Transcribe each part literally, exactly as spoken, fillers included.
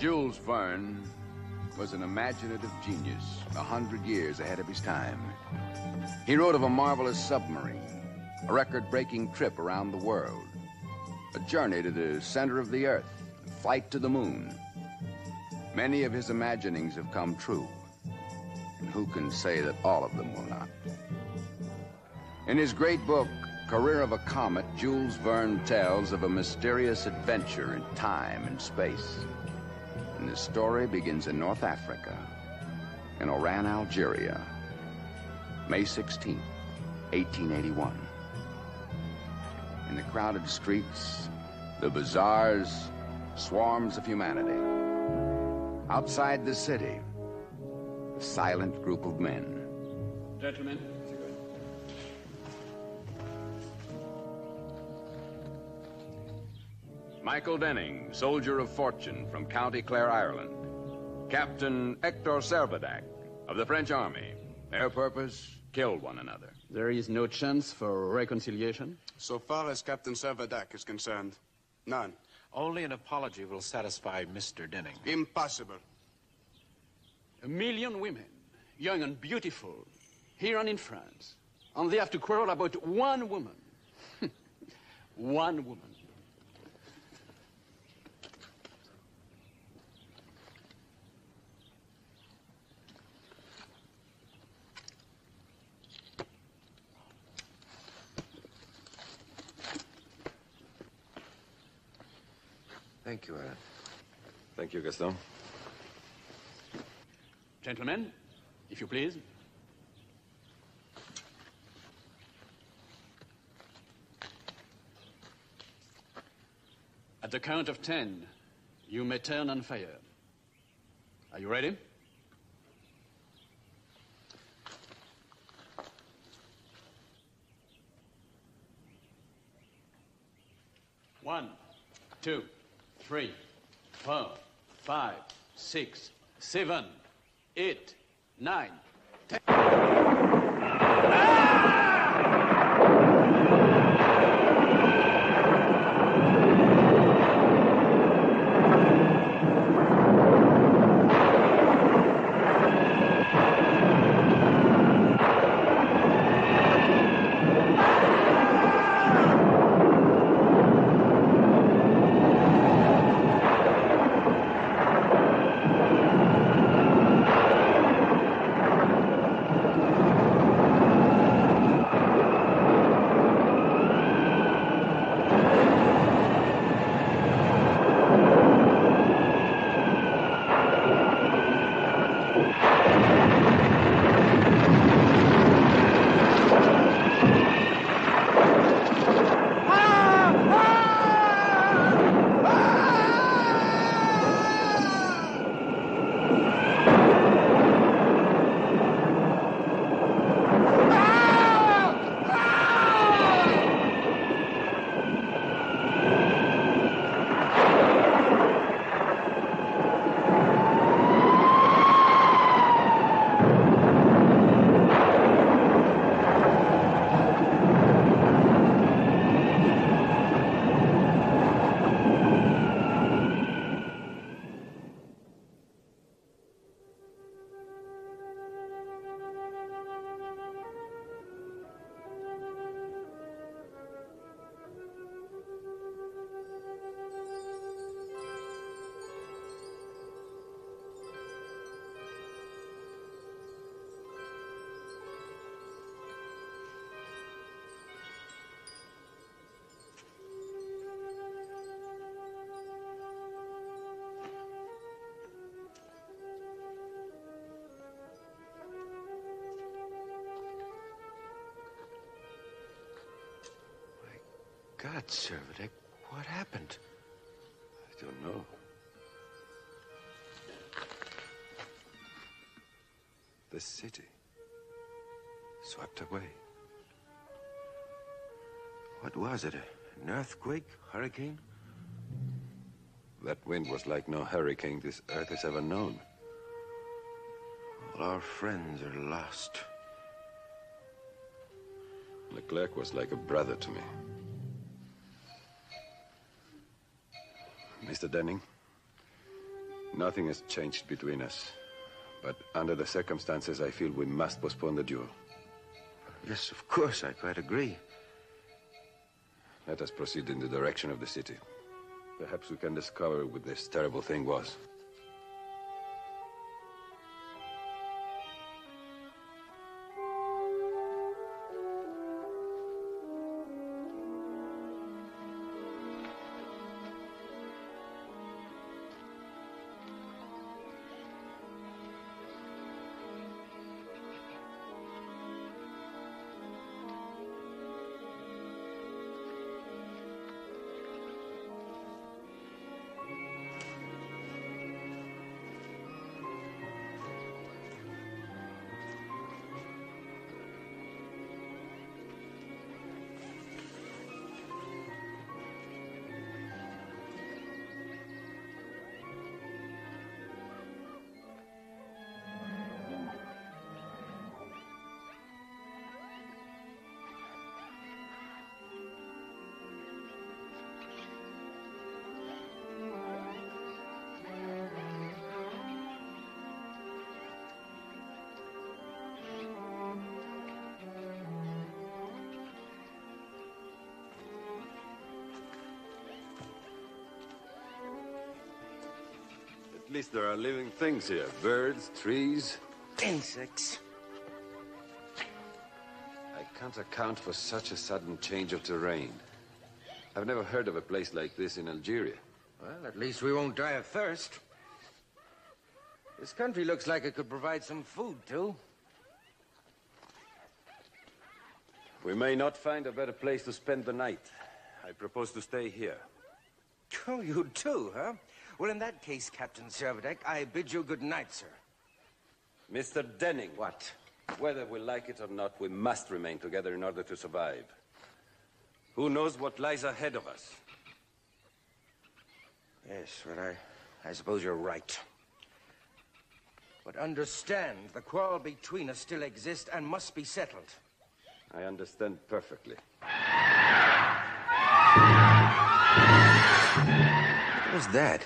Jules Verne was an imaginative genius, a hundred years ahead of his time. He wrote of a marvelous submarine, a record-breaking trip around the world, a journey to the center of the Earth, a flight to the moon. Many of his imaginings have come true, and who can say that all of them will not? In his great book, Career of a Comet, Jules Verne tells of a mysterious adventure in time and space. And the story begins in North Africa, in Oran, Algeria, May sixteenth, eighteen eighty-one. In the crowded streets, the bazaars, swarms of humanity. Outside the city, a silent group of men. Gentlemen. Michael Denning, soldier of fortune from County Clare, Ireland. Captain Hector Servadac of the French army. Their purpose, kill one another. There is no chance for reconciliation? So far as Captain Servadac is concerned, none. Only an apology will satisfy Mister Denning. Impossible. A million women, young and beautiful, here and in France. And they have to quarrel about one woman. One woman. Thank you, Alan. Thank you, Gaston. Gentlemen, if you please. At the count of ten, you may turn and fire. Are you ready? One, two, three, four, five, six, seven, eight, nine, ten. God, Servadac, what happened? I don't know. The city. Swept away. What was it? An earthquake? Hurricane? That wind was like no hurricane this earth has ever known. All our friends are lost. Leclerc was like a brother to me. Mister Denning, Nothing has changed between us. But under the circumstances, I feel we must postpone the duel. Yes, of course, I quite agree. Let us proceed in the direction of the city. Perhaps we can discover what this terrible thing was. At least there are living things here. Birds, trees. Insects. I can't account for such a sudden change of terrain. I've never heard of a place like this in Algeria. Well, at least we won't die of thirst. This country looks like it could provide some food, too. We may not find a better place to spend the night. I propose to stay here. Oh, you too, huh? Well, in that case, Captain Servadac, I bid you good night, sir. Mister Denning. What? Whether we like it or not, we must remain together in order to survive. Who knows what lies ahead of us? Yes, well, I, I suppose you're right. But understand, the quarrel between us still exists and must be settled. I understand perfectly. What was that?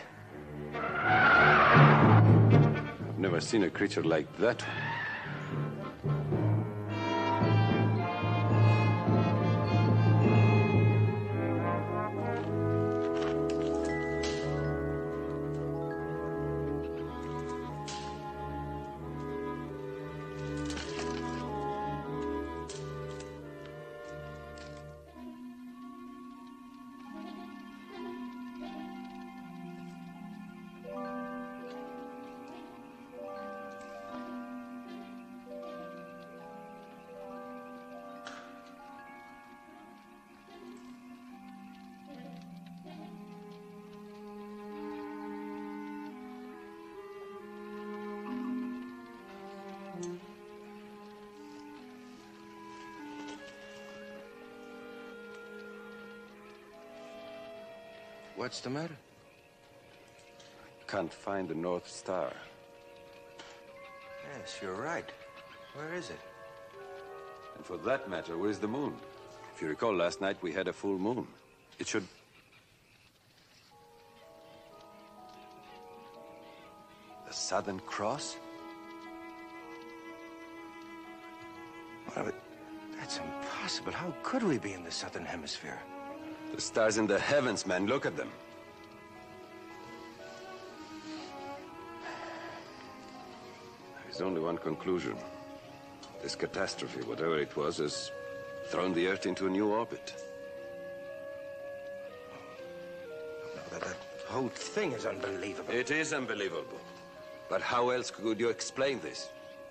I've never seen a creature like that. What's the matter? Can't find the North Star. Yes, you're right. Where is it? And for that matter, where's the moon? If you recall, last night we had a full moon. It should... The Southern Cross? Well, but that's impossible. How could we be in the Southern Hemisphere? The stars in the heavens, man. Look at them. There's only one conclusion. This catastrophe, whatever it was, has thrown the Earth into a new orbit. That, that whole thing is unbelievable. It is unbelievable. But how else could you explain this?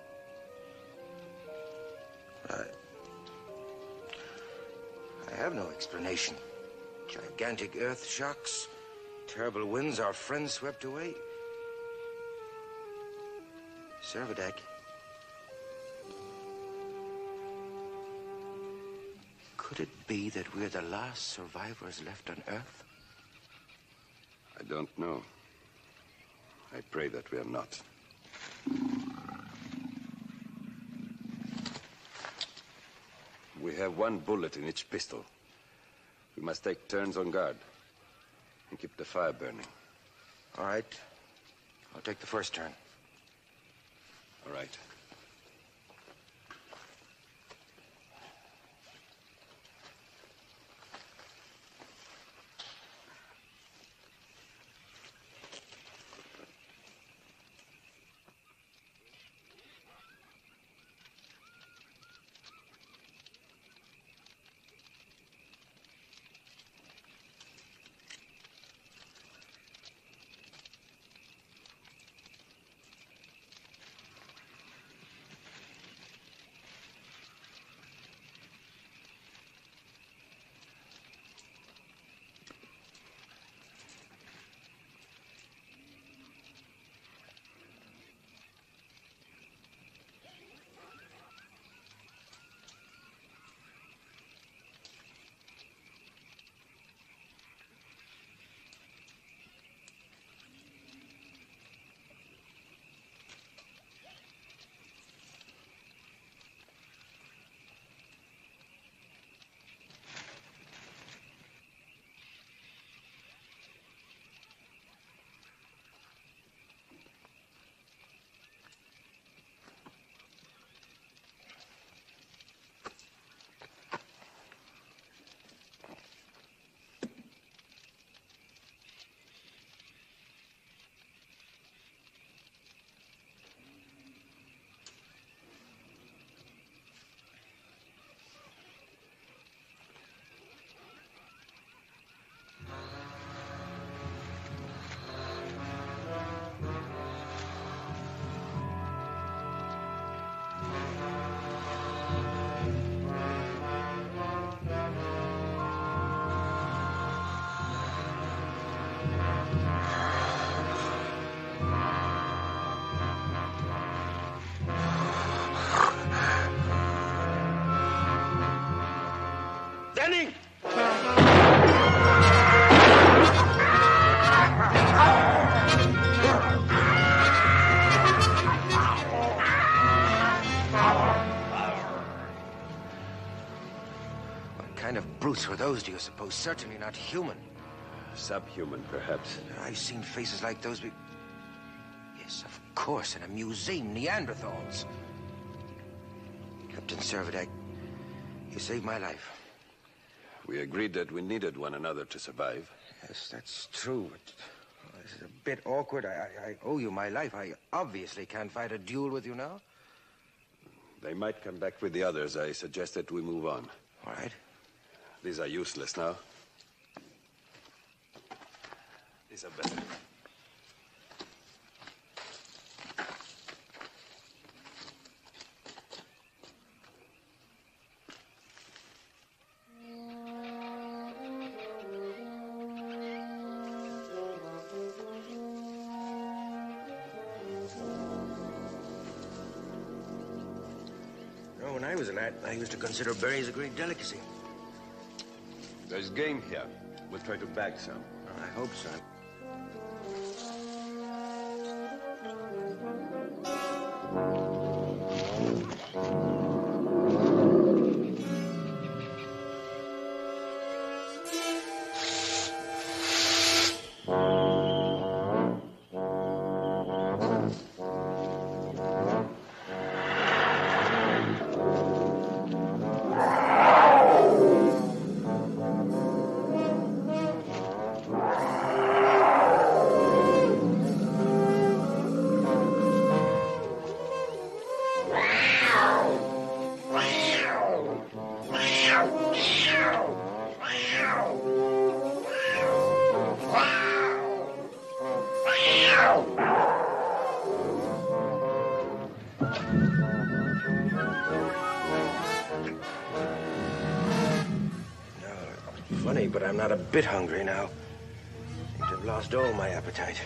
I... I have no explanation. Gigantic earth shocks, terrible winds, our friends swept away. Servadac. Could it be that we're the last survivors left on Earth? I don't know. I pray that we are not. We have one bullet in each pistol. We must take turns on guard and keep the fire burning. All right. I'll take the first turn. All right. Denning! What kind of brutes were those, do you suppose? Certainly not human. Subhuman, perhaps. I've seen faces like those be... Yes, of course, in a museum. Neanderthals. Captain Servadac, you saved my life. We agreed that we needed one another to survive. Yes, that's true, but oh, this is a bit awkward. I, I, I owe you my life. I obviously can't fight a duel with you now. They might come back with the others. I suggest that we move on. All right. These are useless now. These are better. When I was a lad, I used to consider berries a great delicacy. There's game here. We'll try to bag some. I hope so. Funny, but I'm not a bit hungry now. I seem to have lost all my appetite.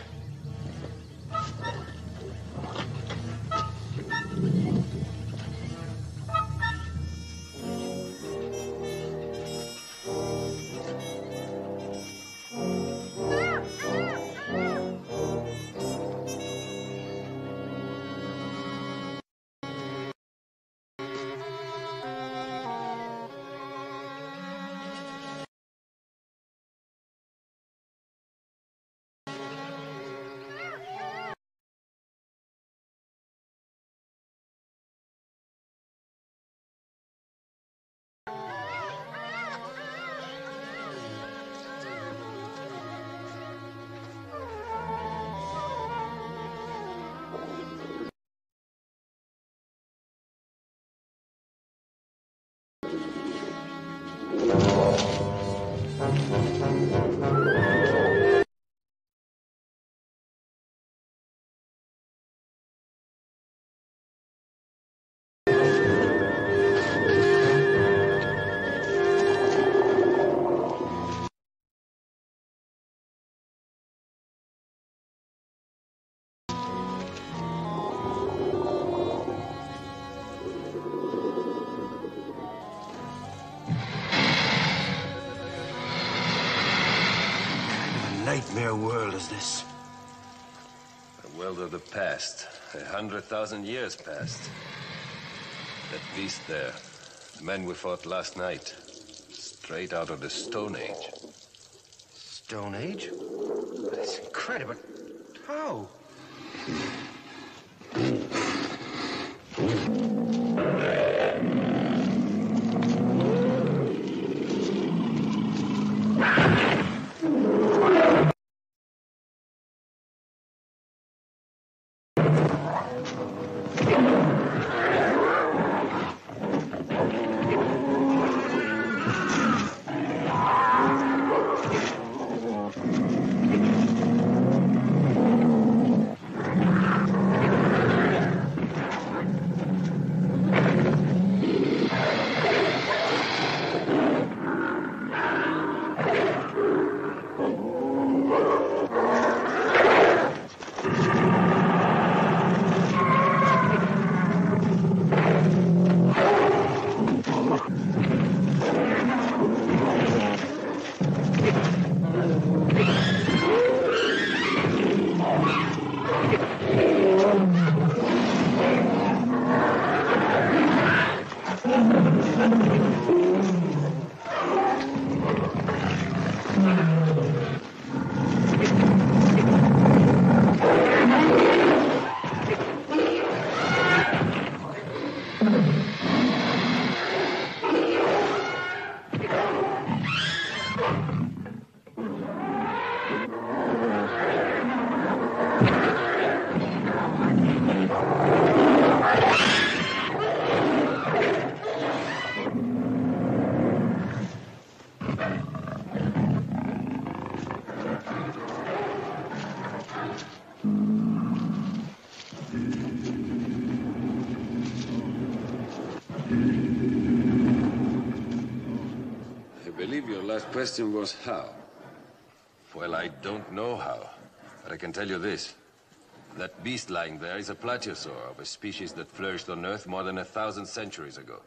kind of world is this? The world of the past. A hundred thousand years past. That beast there. The men we fought last night. Straight out of the Stone Age. Stone Age? That's incredible. How? Question was how? Well, I don't know how, but I can tell you this. That beast lying there is a plateosaur of a species that flourished on Earth more than a thousand centuries ago.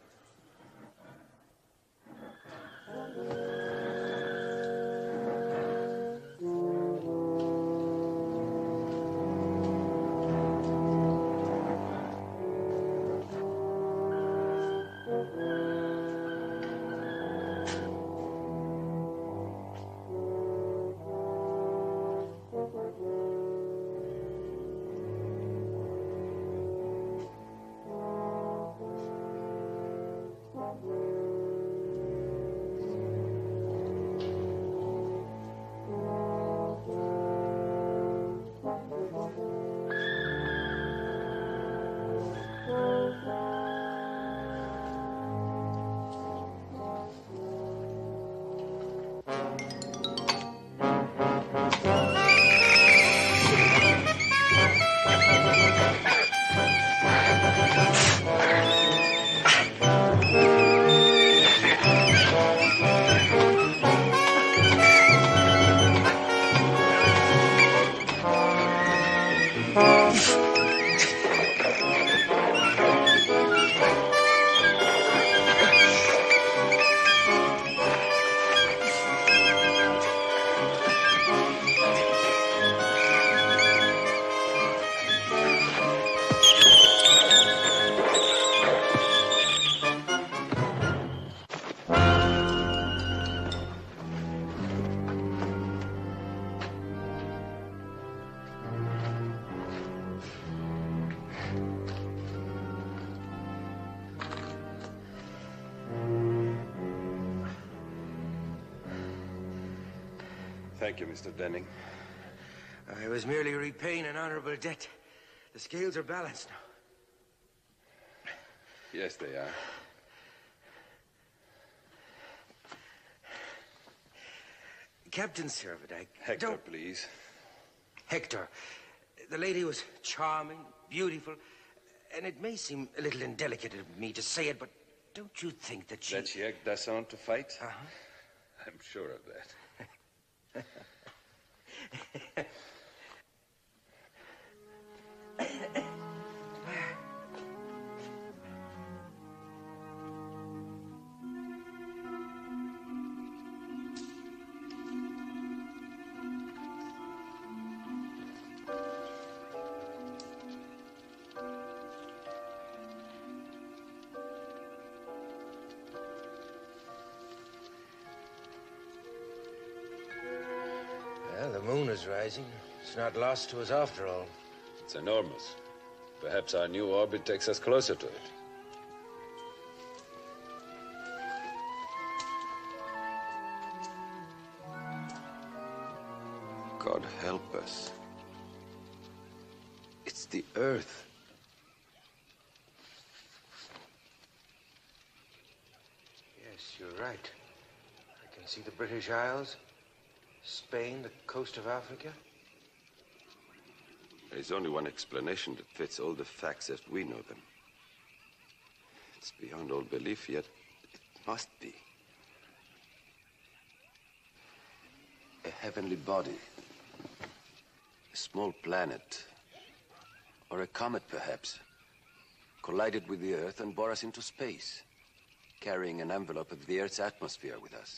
Thank you, Mister Denning. I was merely repaying an honorable debt. The scales are balanced now. Yes, they are. Captain Servadac. Hector, don't... please. Hector. The lady was charming, beautiful, and it may seem a little indelicate of me to say it, but don't you think that she... That she egged us on to fight? Uh-huh. I'm sure of that. moon is rising. It's not lost to us after all. It's enormous. Perhaps our new orbit takes us closer to it. God help us. It's the Earth. Yes, you're right. I can see the British Isles, Spain, the coast of Africa. There's only one explanation that fits all the facts as we know them. It's beyond all belief, yet it must be. A heavenly body. A small planet. Or a comet, perhaps. Collided with the Earth and bore us into space, carrying an envelope of the Earth's atmosphere with us.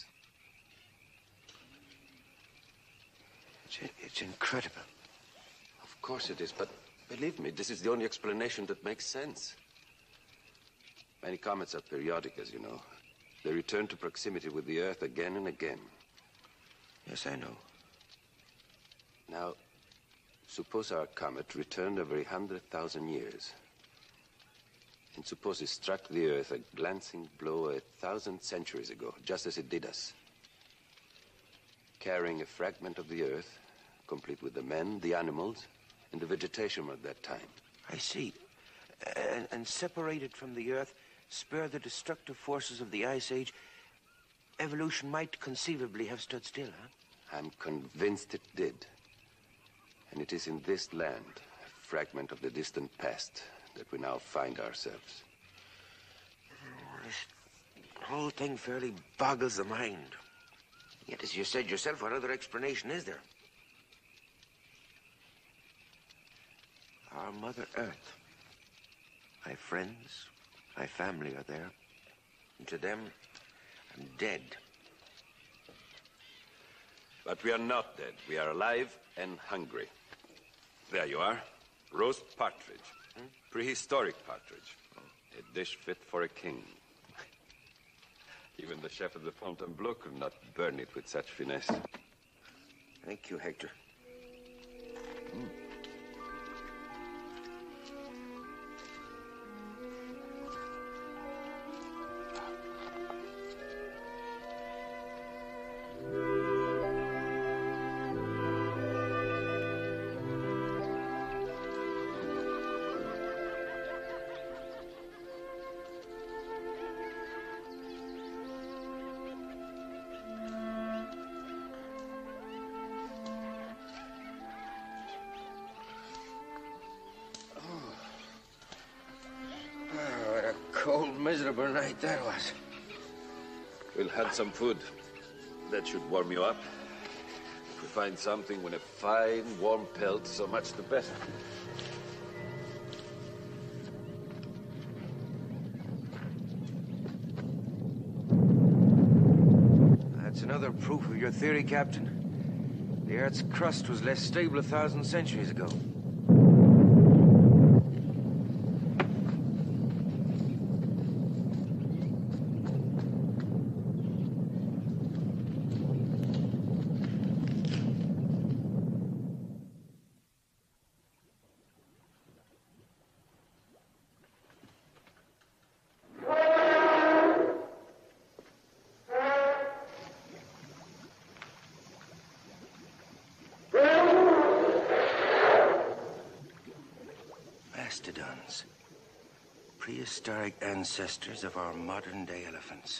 It's, it's incredible. Of course it is, but believe me, this is the only explanation that makes sense. Many comets are periodic, as you know. They return to proximity with the Earth again and again. Yes, I know. Now, suppose our comet returned every hundred thousand years. And suppose it struck the Earth a glancing blow a thousand centuries ago, just as it did us. Carrying a fragment of the Earth, complete with the men, the animals, and the vegetation of that time. I see. And, and separated from the Earth, spare the destructive forces of the Ice Age, evolution might conceivably have stood still, huh? I'm convinced it did. And it is in this land, a fragment of the distant past, that we now find ourselves. This whole thing fairly boggles the mind. Yet, as you said yourself, what other explanation is there? Our Mother Earth. My friends, my family are there. And to them, I'm dead. But we are not dead. We are alive and hungry. There you are. Roast partridge. Hmm? Prehistoric partridge. A dish fit for a king. Even the chef of the Fontainebleau could not burn it with such finesse. Thank you, Hector. Mm. Cold, miserable night that was. We'll have some food. That should warm you up. If we find something with a fine, warm pelt, so much the better. That's another proof of your theory, Captain. The Earth's crust was less stable a thousand centuries ago. Prehistoric ancestors of our modern-day elephants.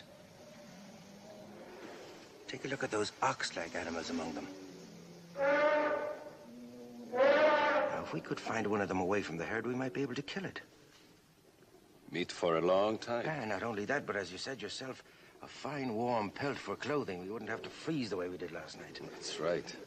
Take a look at those ox-like animals among them. Now, if we could find one of them away from the herd, we might be able to kill it. Meat for a long time. Yeah, not only that, but as you said yourself, a fine warm pelt for clothing. We wouldn't have to freeze the way we did last night. That's right.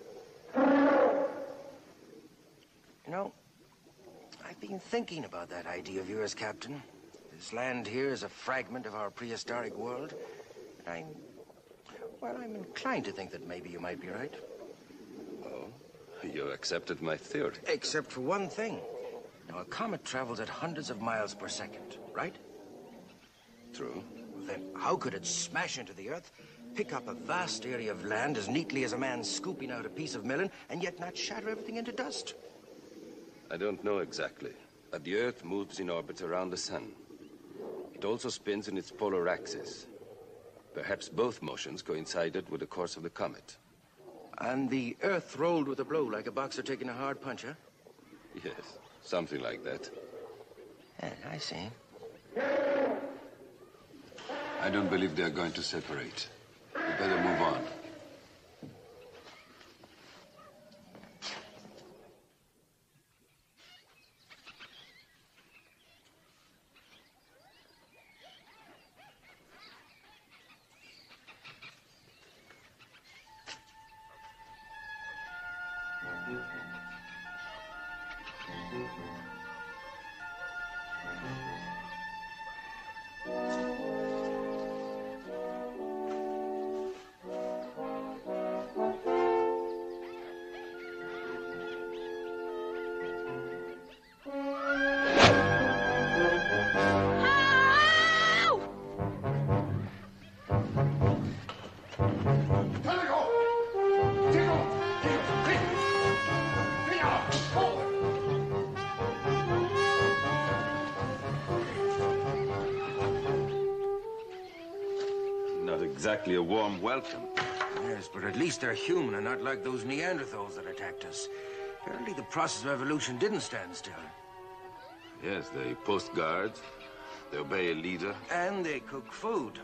You know, I've been thinking about that idea of yours, Captain. This land here is a fragment of our prehistoric world. And I'm, well, I'm inclined to think that maybe you might be right. Oh, you accepted my theory. Except for one thing. Now, a comet travels at hundreds of miles per second, right? True. Well, then how could it smash into the Earth pick up a vast area of land as neatly as a man scooping out a piece of melon, and yet not shatter everything into dust? I don't know exactly, but the Earth moves in orbit around the Sun. It also spins in its polar axis. Perhaps both motions coincided with the course of the comet. And the Earth rolled with a blow like a boxer taking a hard punch, huh? Yes, something like that. Yeah, I see. I don't believe they're going to separate. We better move on. Exactly a warm welcome. Yes, but at least they're human and not like those Neanderthals that attacked us. Apparently the process of evolution didn't stand still. Yes, they post guards, they obey a leader. And they cook food.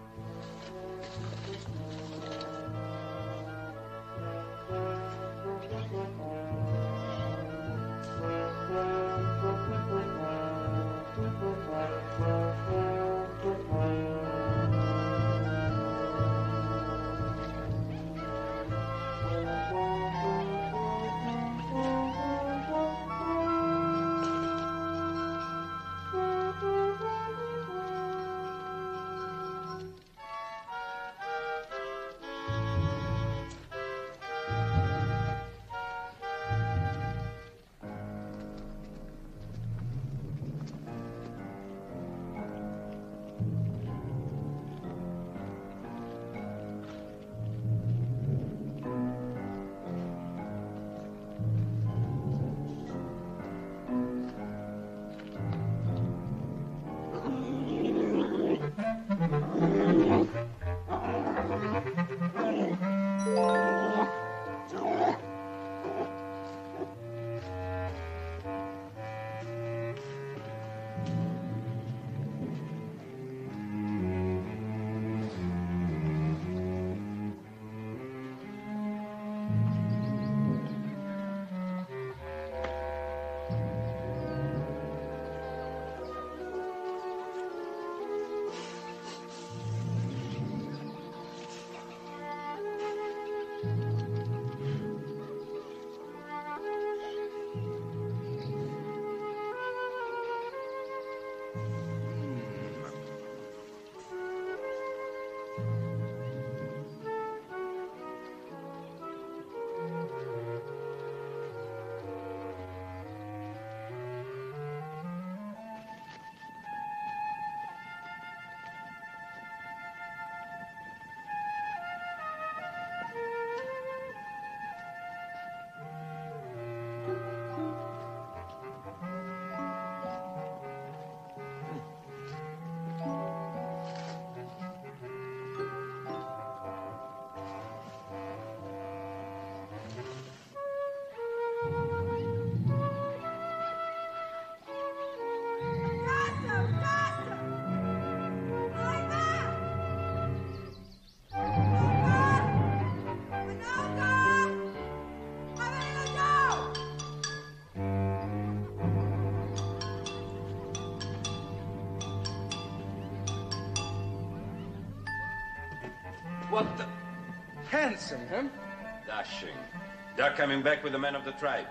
What the? Handsome, huh? Dashing. They're coming back with the men of the tribe.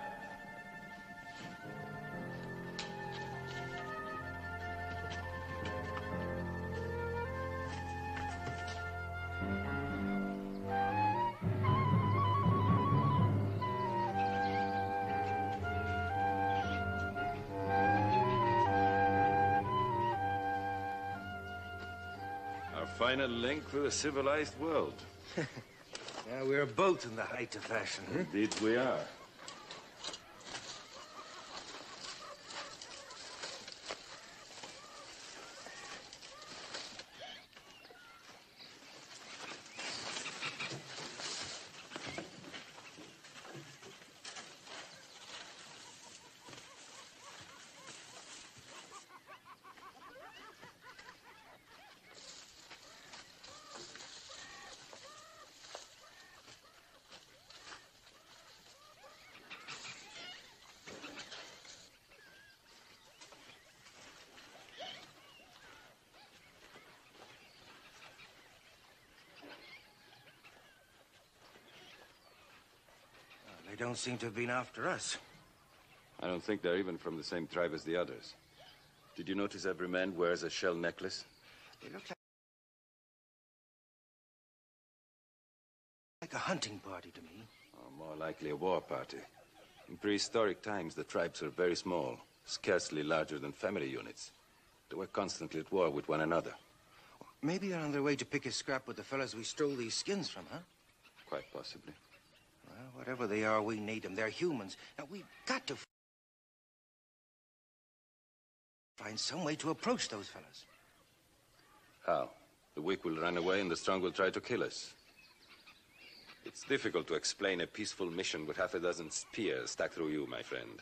final link with a civilized world. Yeah, we're both in the height of fashion. Hmm? Indeed we are. They don't seem to have been after us. I don't think they're even from the same tribe as the others. Did you notice every man wears a shell necklace? They look like, like a hunting party to me. Or more likely a war party. In prehistoric times, the tribes were very small, scarcely larger than family units. They were constantly at war with one another. Maybe they're on their way to pick a scrap with the fellas we stole these skins from, huh? Quite possibly. Well, whatever they are, we need them. They're humans. Now, we've got to find some way to approach those fellas. How? The weak will run away and the strong will try to kill us. It's difficult to explain a peaceful mission with half a dozen spears stuck through you, my friend.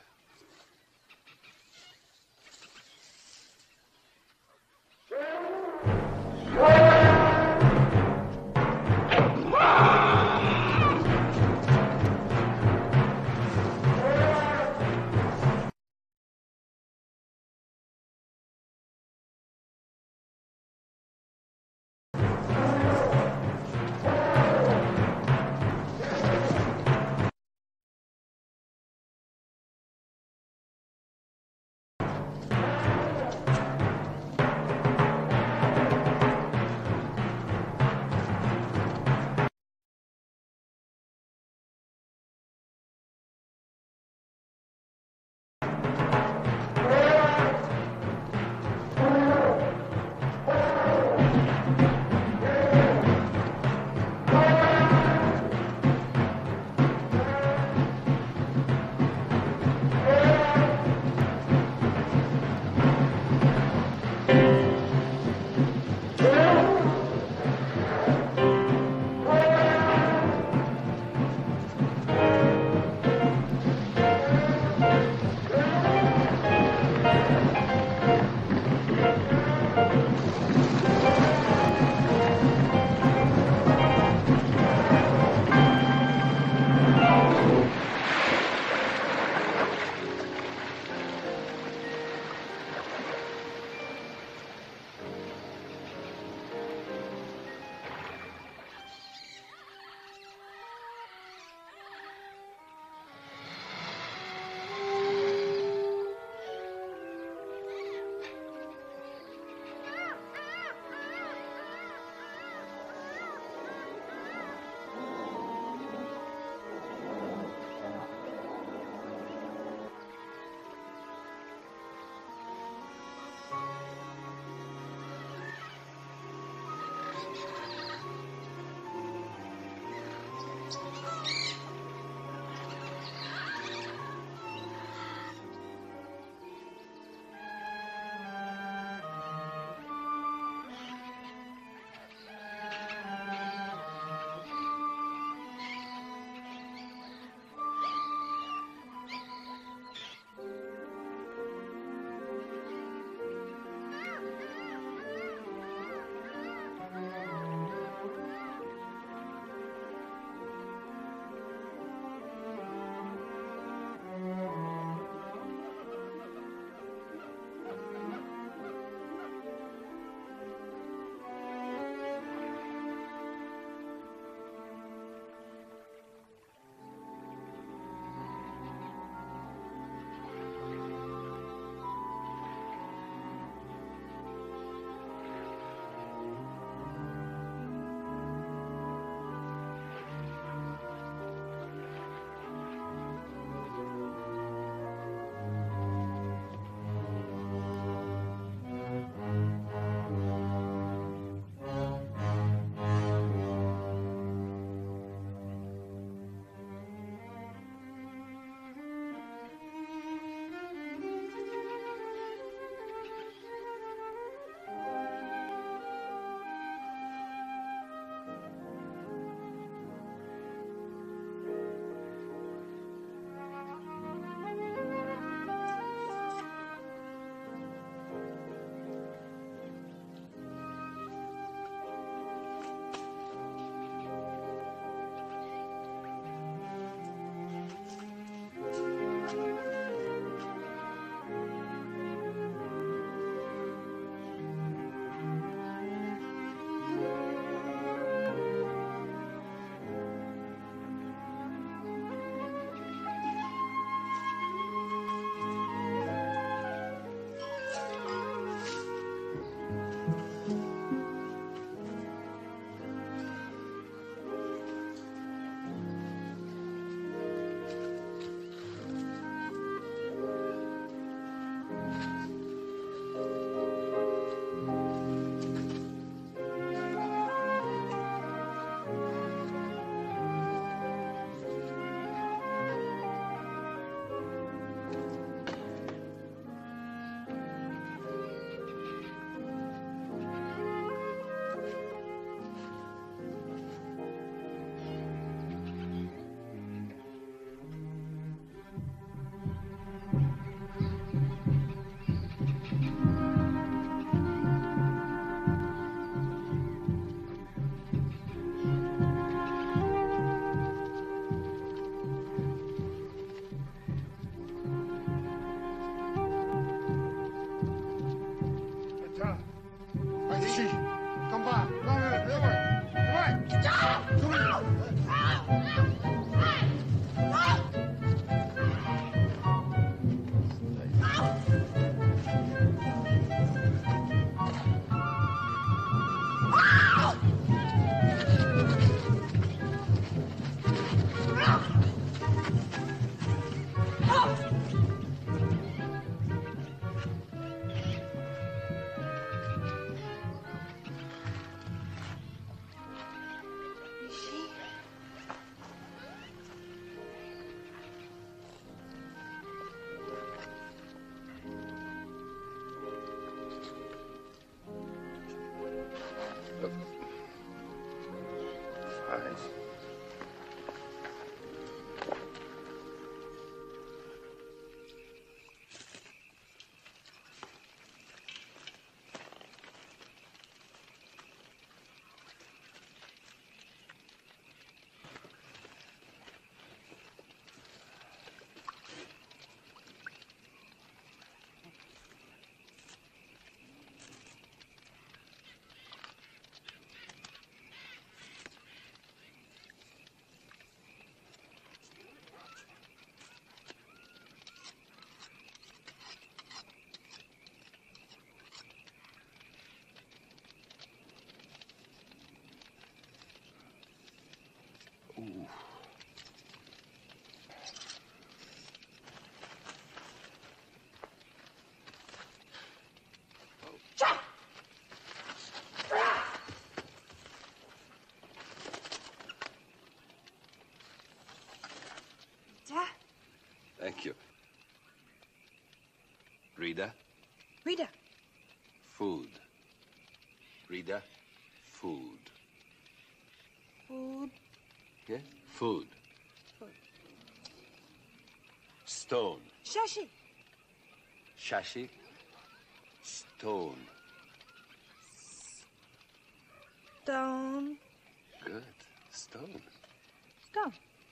Thank you. Rita? Rita. Food. Rita, food. Food. Yes? Food. Food. Stone. Shashi. Shashi. Stone. Stone. Good. Stone. Stone.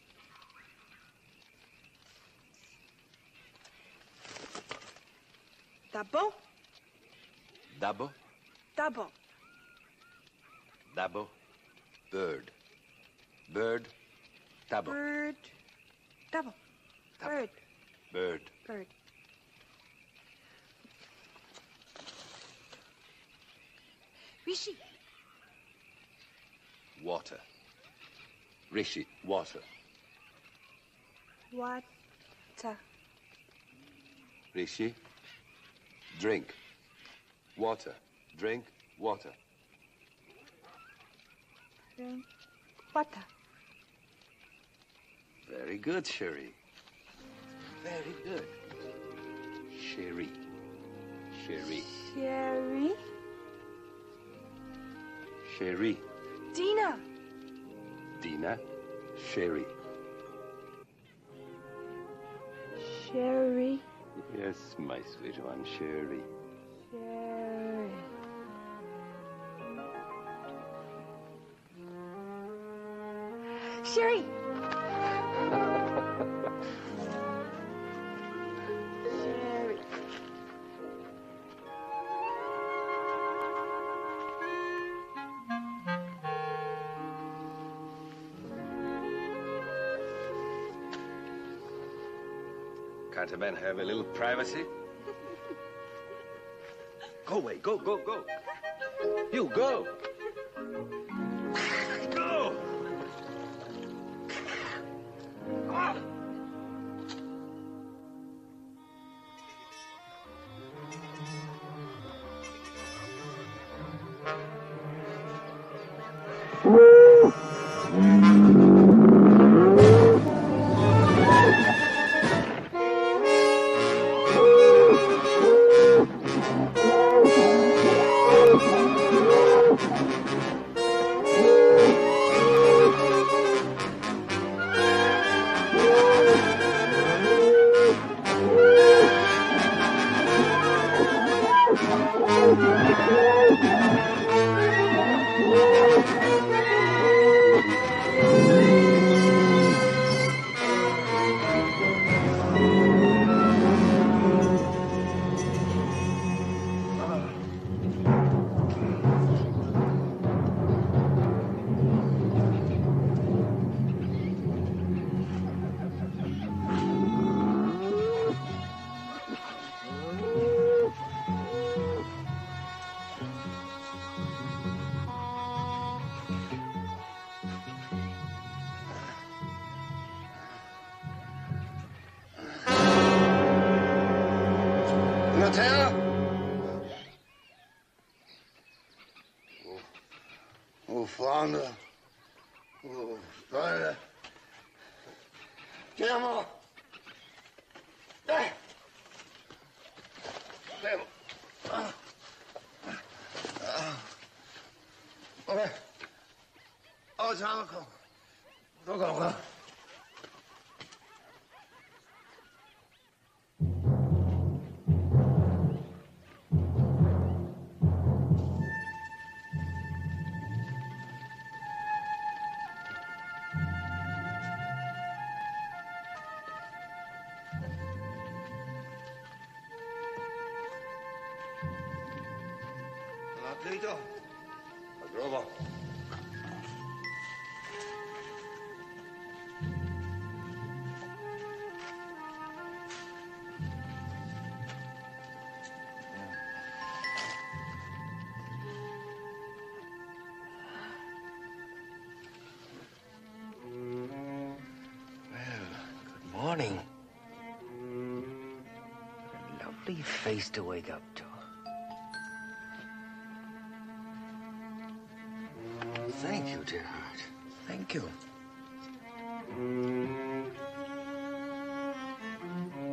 Dabo. Dabo. Dabo. Dabo. Bird. Bird. Dabo. Bird. Dabo. Bird. Bird. Bird. Rishi. Water. Rishi. Water. Water. Rishi. Drink. Water. Drink. Water. Drink. Water. Very good, Sherry. Very good. Sherry. Sherry. Sherry. Sherry. Deena. Deena. Sherry. Sherry. Yes, my sweet one, Sherry. Sherry. Sherry. Sherry. Can't a man have a little privacy? Go away, go, go, go. You, go. Go. Ah. Oh, Flounder. Oh, Spider. Camel. Camel. Uh, uh, okay. Oh, John, go. Go, go, go. Nateeta. Danova. Morning. A lovely face to wake up to. Thank you, dear heart. Thank you.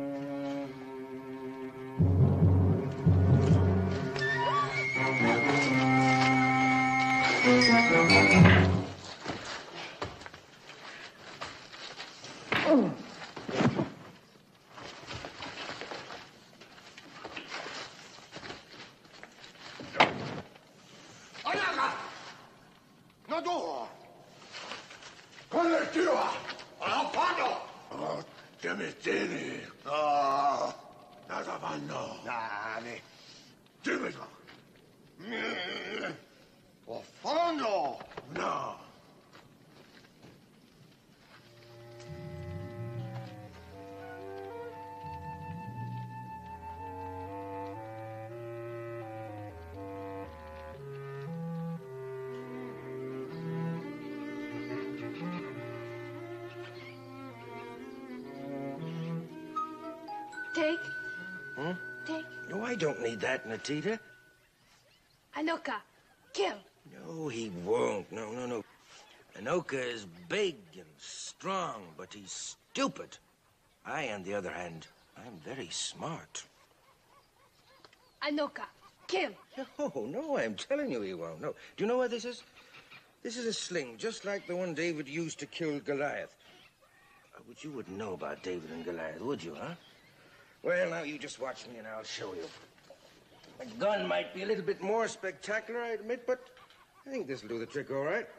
Take. Hmm? Take. No, I don't need that, Nateeta. Anoka. Kill. No, he won't. No, no, no. Anoka is big and strong, but he's stupid. I, on the other hand, I'm very smart. Anoka. Kill. No, no, I'm telling you he won't. No. Do you know what this is? This is a sling, just like the one David used to kill Goliath. Uh, But you wouldn't know about David and Goliath, would you, huh? Well, now you just watch me and I'll show you. The gun might be a little bit more spectacular, I admit, but I think this'll do the trick all right.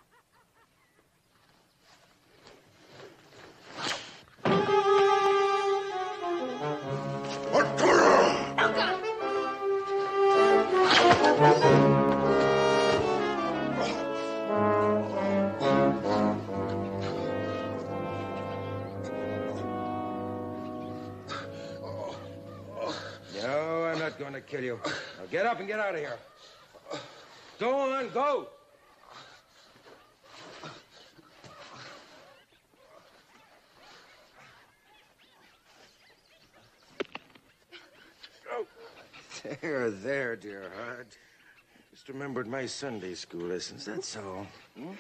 No, I'm not going to kill you. Now get up and get out of here. Go on, go. There, there, dear heart. Just remembered my Sunday school lessons, that's all. Hmm?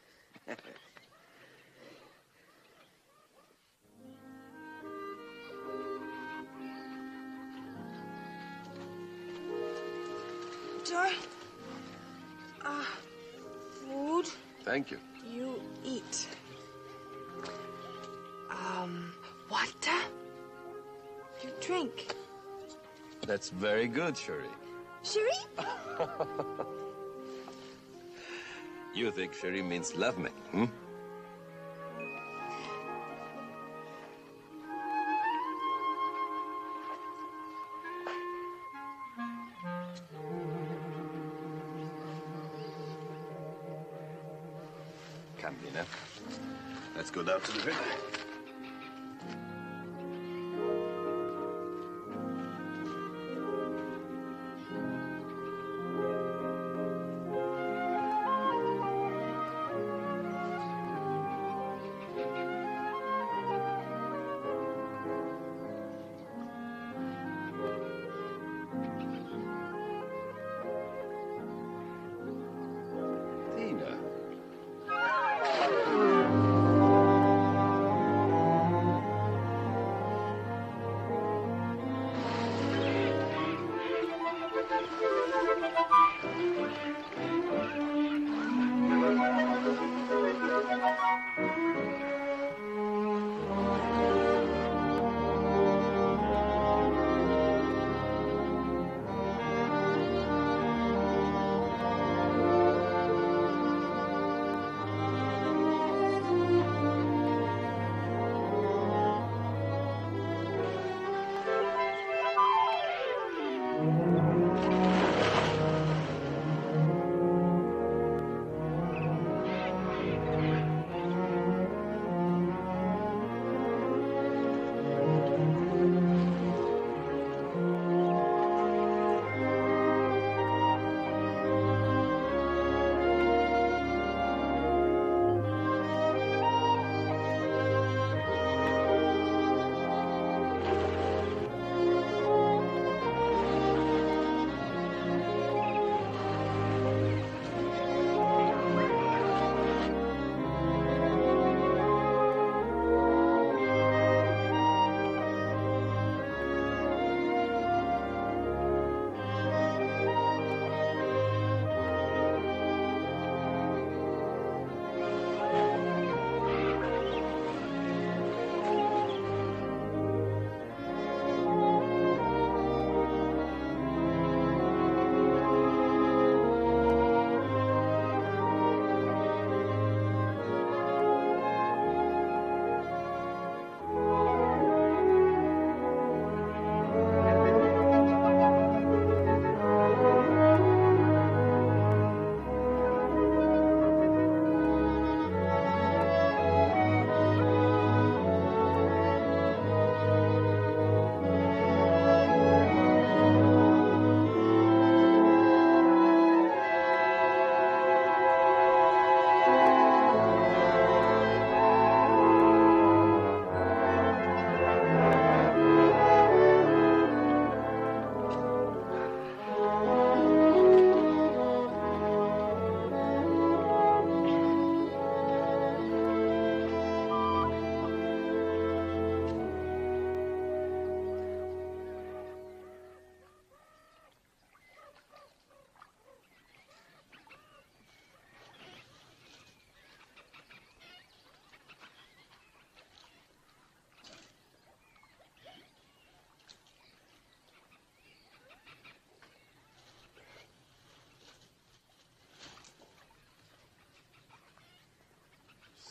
Joy. Ah, uh, food. Thank you. You eat. Um, water. You drink. That's very good, Cherie. Cherie? You think Cherie means love me, hmm? Come, Deena. Let's go down to the river.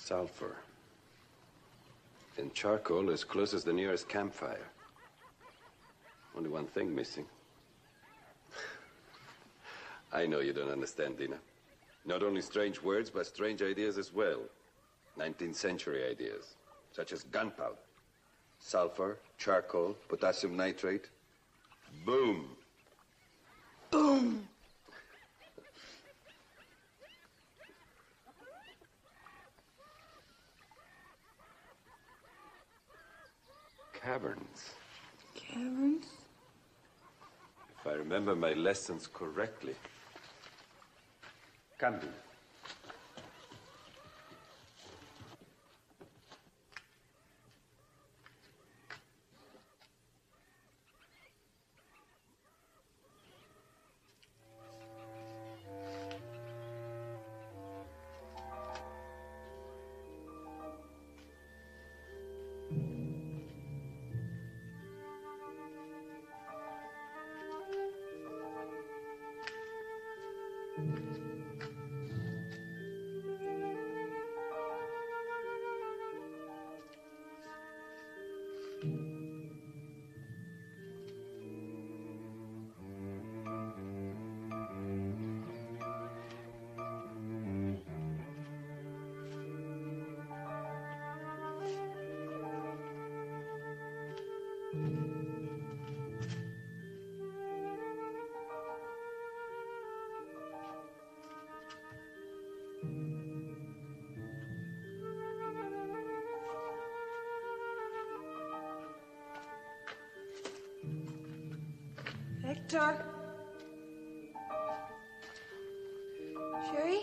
Sulfur. And charcoal as close as the nearest campfire. Only one thing missing. I know you don't understand, Deena. Not only strange words, but strange ideas as well. nineteenth century ideas, such as gunpowder, sulfur, charcoal, potassium nitrate. Boom! Boom! Caverns. Caverns? If I remember my lessons correctly. Come, Deena. Hector? Sherry?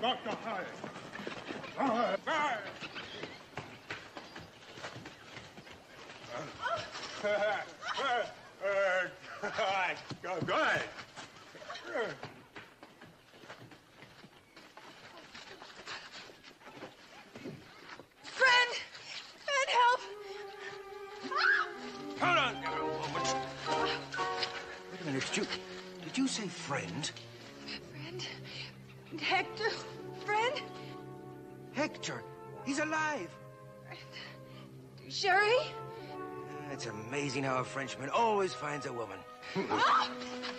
Doctor High. High. High. Go, go ahead. Friend! Friend, help! Hold on, a moment. Wait a minute, did you, did you say friend? Friend? Hector? Friend? Hector, he's alive. Sherry? It's amazing how a Frenchman always finds a woman. Ah!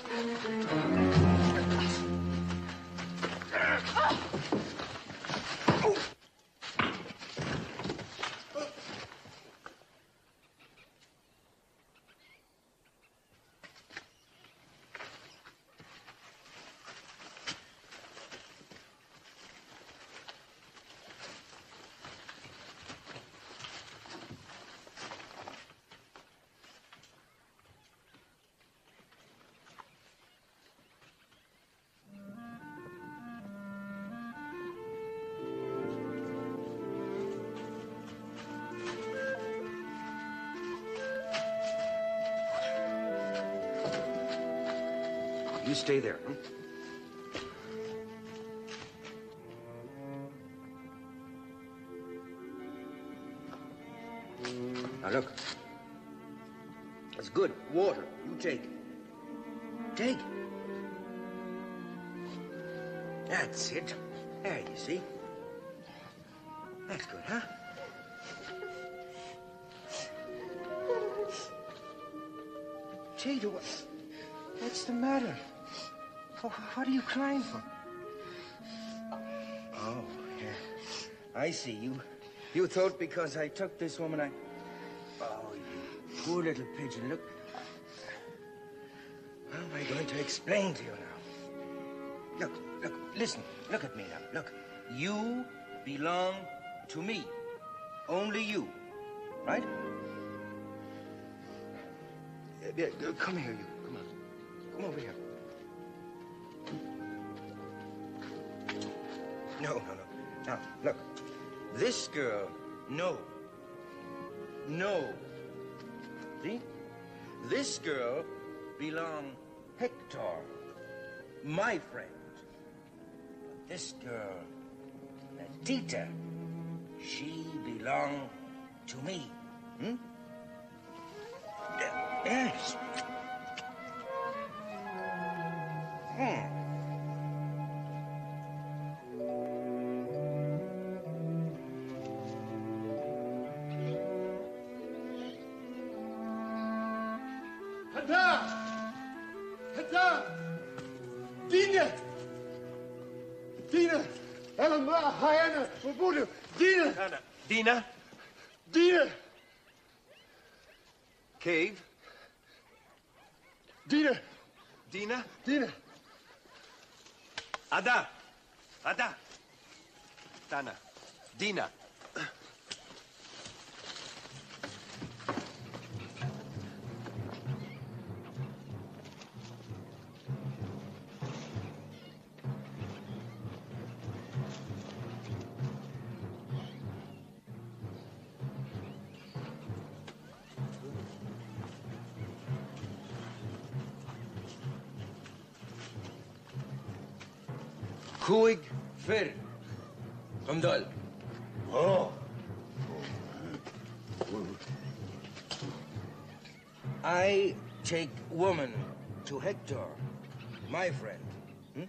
You stay there. Hmm? Now look. That's good. Water. You take. Take. That's it. There, you see. That's good, huh? Tita, what, what's the matter? What, what are you crying for? Oh, yeah. I see. You you thought because I took this woman, I... Oh, you poor little pigeon. Look. How am I going to explain to you now? Look, look, listen. Look at me now. Look. You belong to me. Only you. Right? Uh, uh, Come here, you. Come on. Come over here. No, no, no. Now, look. This girl, no. No. See? This girl belong Hector, my friend. But this girl, Nateeta, she belong to me. Hmm? Yes. Hmm. Hector! Hector! Deena! Deena! Helemaal, Hyena, mijn moeder! Deena! Deena? Deena! Cave? Deena! Deena? Deena! Ada! Ada! Dana. Deena. Kuig Fer. Komdol. Oh! I take woman to Hector, my friend. Hmm?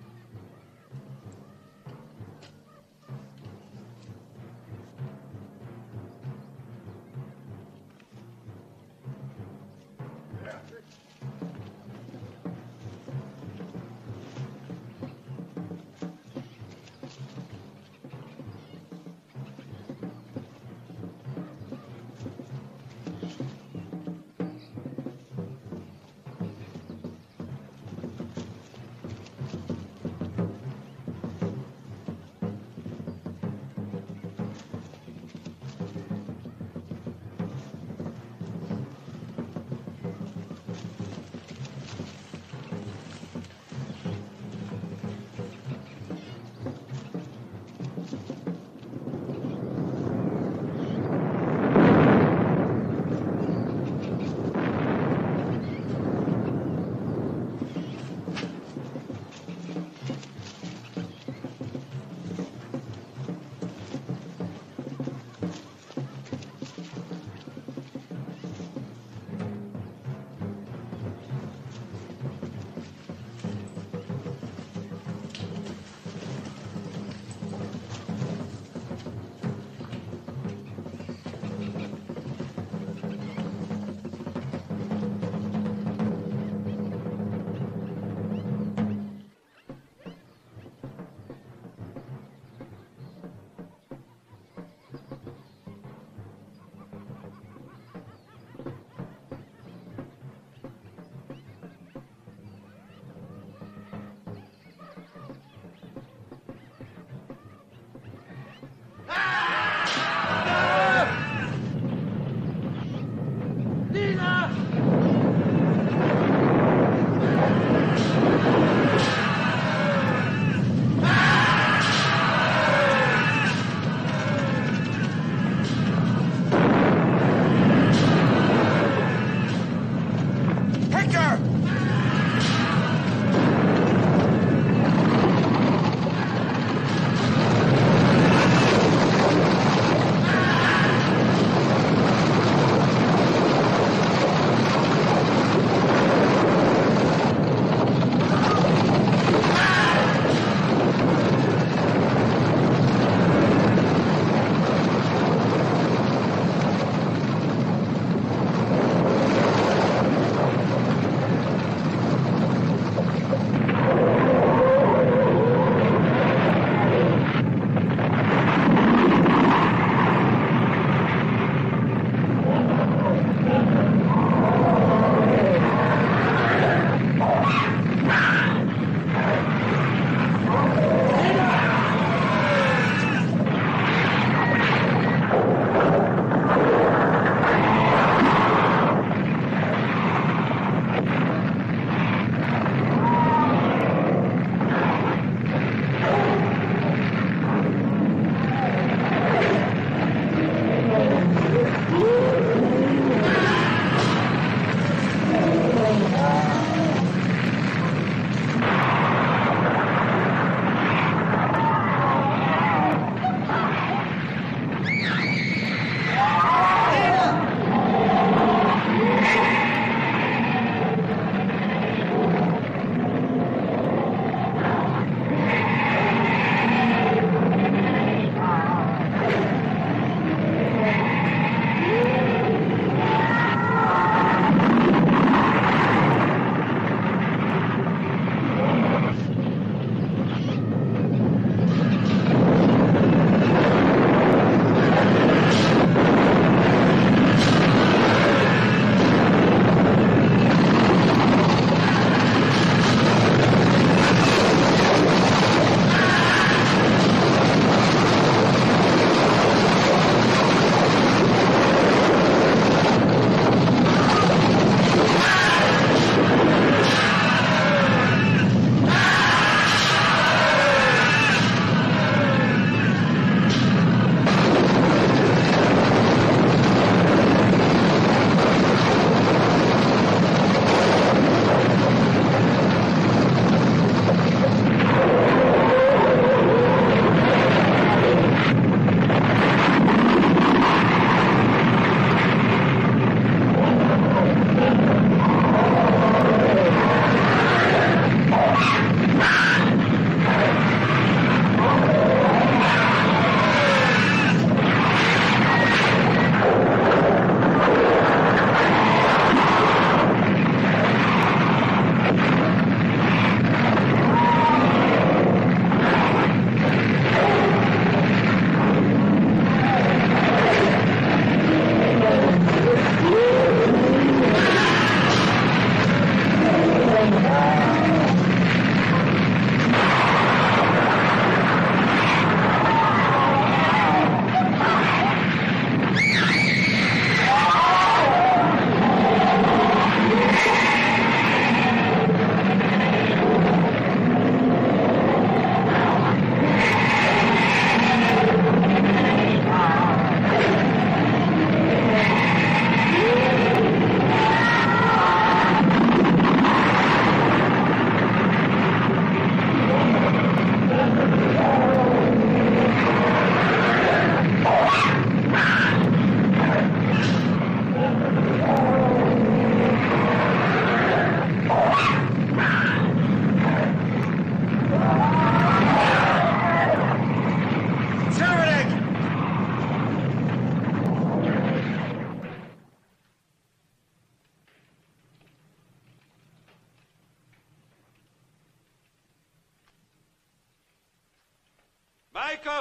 Michael!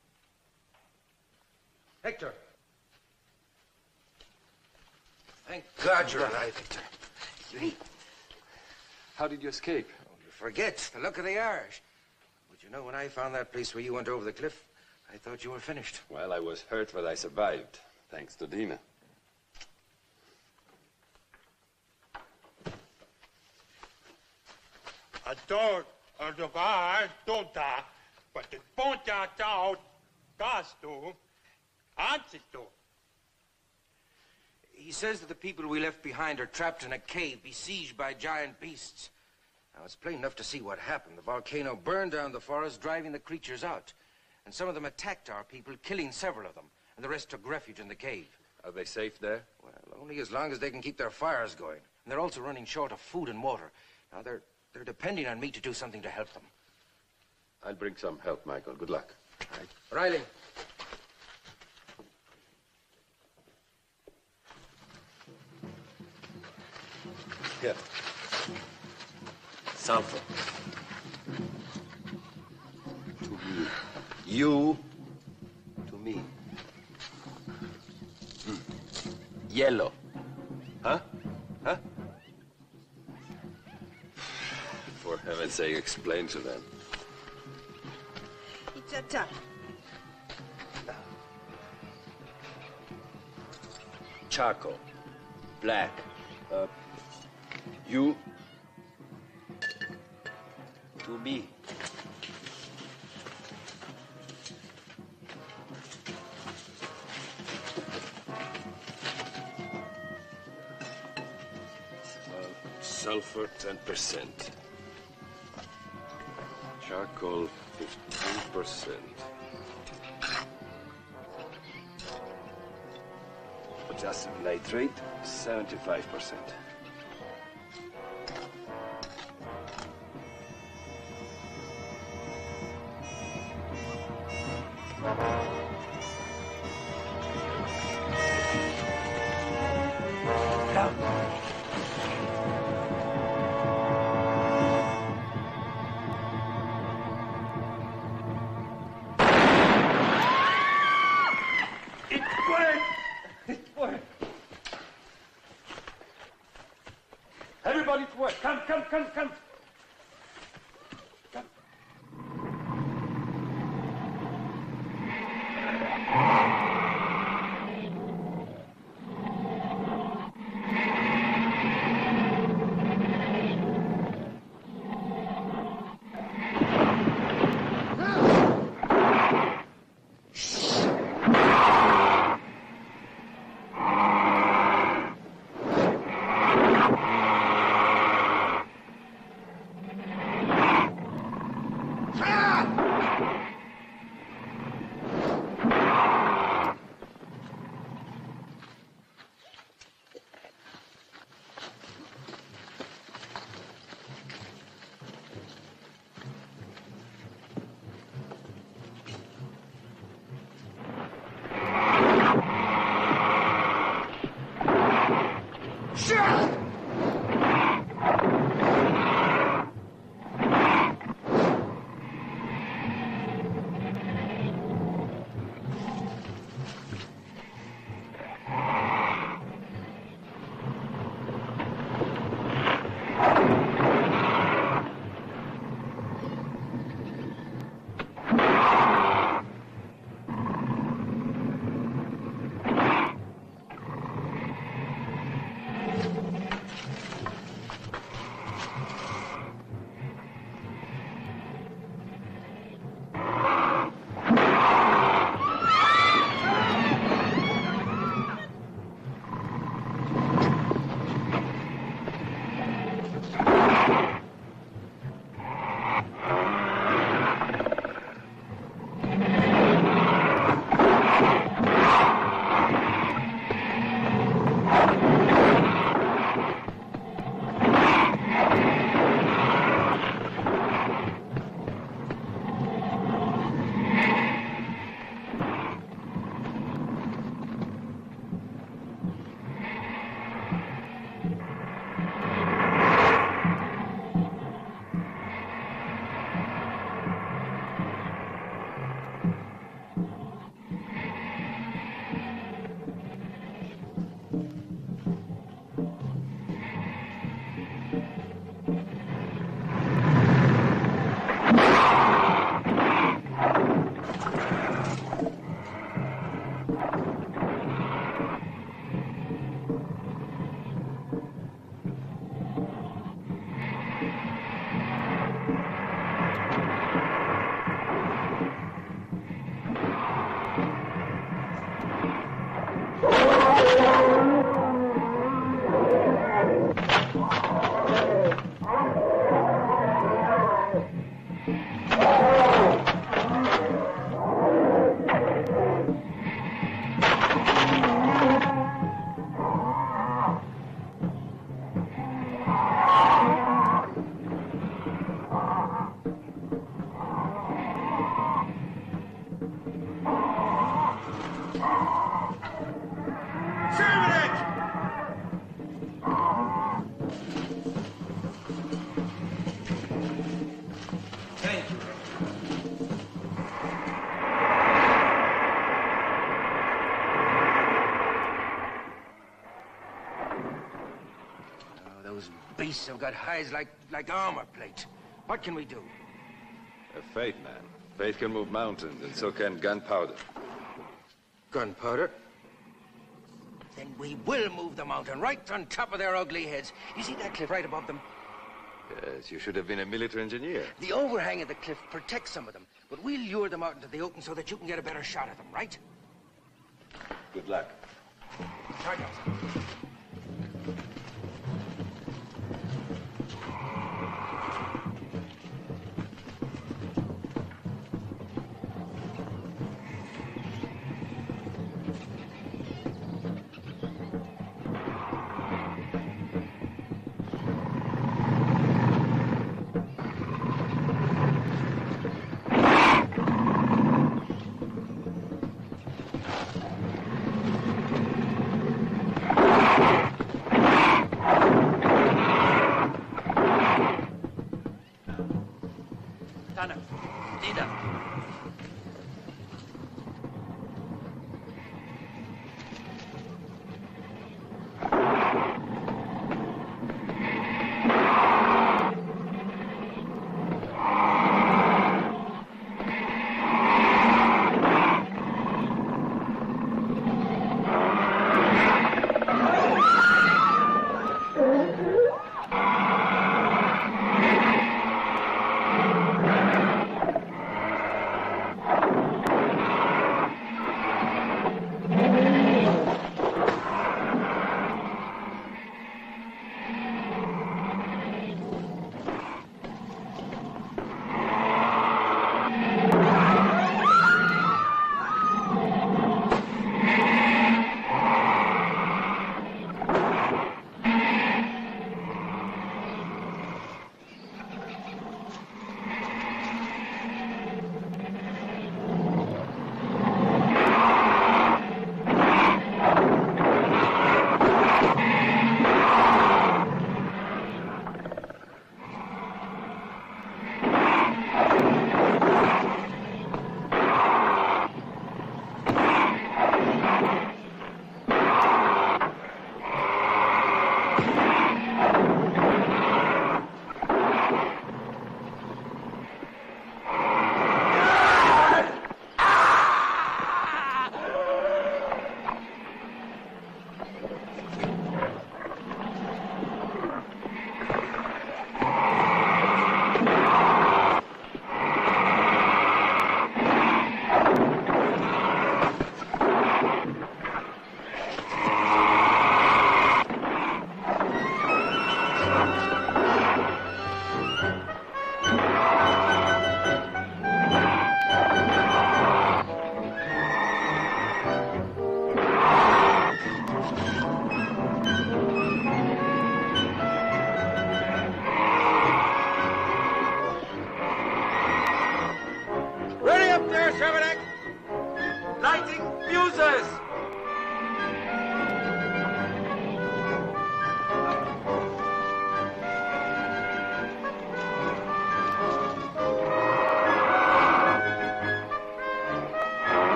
Hector. Thank God you're alive, Hector. You... How did you escape? Oh, you forget the luck of the Irish. But you know, when I found that place where you went over the cliff, I thought you were finished. Well, I was hurt, but I survived, thanks to Deena. A dog or the bar, tota, but the ponta out, gasto, ansito. He says that the people we left behind are trapped in a cave, besieged by giant beasts. Now, it's plain enough to see what happened. The volcano burned down the forest, driving the creatures out. And some of them attacked our people, killing several of them. And the rest took refuge in the cave. Are they safe there? Well, only as long as they can keep their fires going. And they're also running short of food and water. Now, they're, they're depending on me to do something to help them. I'll bring some help, Michael. Good luck. All right. Riley. Here. Sulfur. To me. You. To me. Mm. Yellow. Huh? Huh? For heaven's sake, explain to them. Itata. Charcoal. Black. Uh, you. To me. Sulfur, ten percent. Charcoal, fifteen percent. Potassium nitrate, seventy-five percent. Everybody to work. Come, come, come, come. Come. beasts have got hides like, like armor plate. What can we do? A faith, man. Faith can move mountains, and so can gunpowder. Gunpowder? Then we will move the mountain right on top of their ugly heads. You see that cliff right above them? Yes, you should have been a military engineer. The overhang of the cliff protects some of them, but we'll lure them out into the open so that you can get a better shot at them, right? Good luck. Charge us. Deena.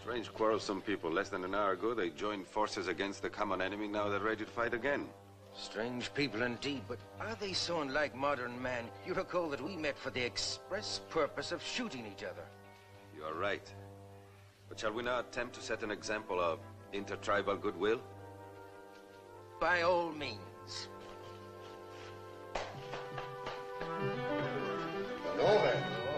Strange, quarrelsome people. Less than an hour ago, they joined forces against the common enemy. Now they're ready to fight again. Strange people indeed, but are they so unlike modern man? You recall that we met for the express purpose of shooting each other. You are right. But shall we now attempt to set an example of intertribal goodwill? By all means. Over.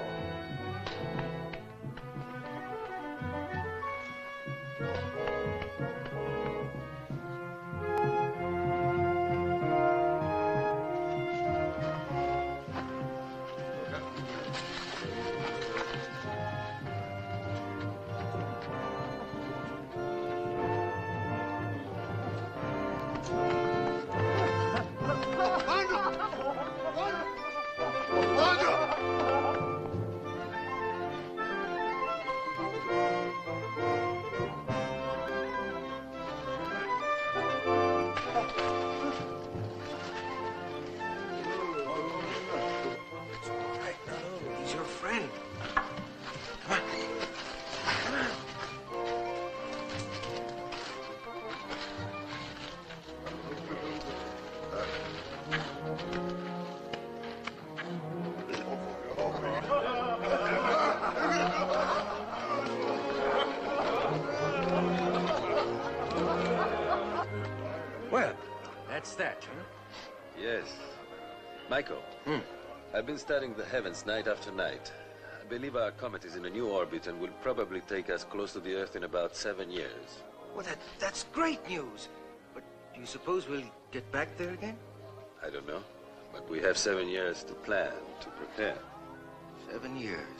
That, huh? Yes. Michael, hmm. I've been studying the heavens night after night. I believe our comet is in a new orbit and will probably take us close to the Earth in about seven years. Well, that, that's great news. But do you suppose we'll get back there again? I don't know. But we have seven years to plan, to prepare. Seven years.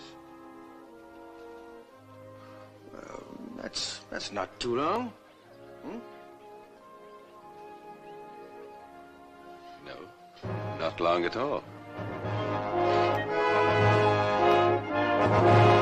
Well, that's, that's not too long. Hmm? No, not long at all.